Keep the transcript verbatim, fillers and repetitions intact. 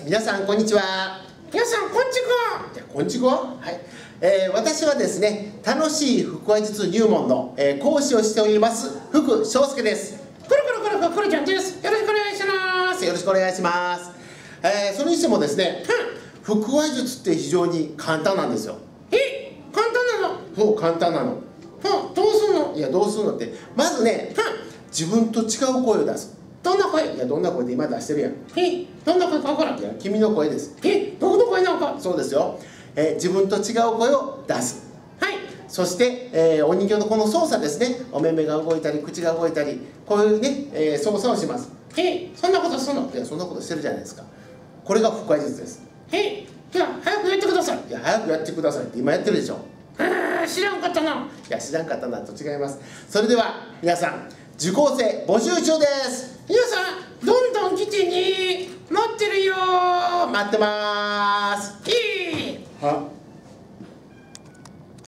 皆さんこんにちは。 皆さんこんちは。 じゃこんちは。はい。えー、私はですね、楽しい腹話術入門の、えー、講師をしております福翔介です。 くるくるくるくるくるちゃんです。よろしくお願いします。 よろしくお願いします。えー、それにしてもですね、腹話術って非常に簡単なんですよ。 え、簡単なの？ そう簡単なの。 はどうすんの？ いやどうするのって、まずね、自分と違う声を出す。 どんな声？ いやどんな声で今出してるやん。 え、どんな声か分からん。 いや君の声です。 え、どこの声なのか？ そうですよ。えー、自分と違う声を出す。 はい。 そして、えー、お人形のこの操作ですね。お目目が動いたり口が動いたり、こういうね、えー、操作をします。 え、そんなことすんの？ いやそんなことしてるじゃないですか。これが腹話術です。 え、じゃあ早くやってください。 いや早くやってくださいって今やってるでしょ。 あー、知らんかったな。 いや知らんかったなと違います。それでは皆さん受講生募集中です。 皆さんどんどん来てね。待ってるよー。 待ってまーす。 いい。 は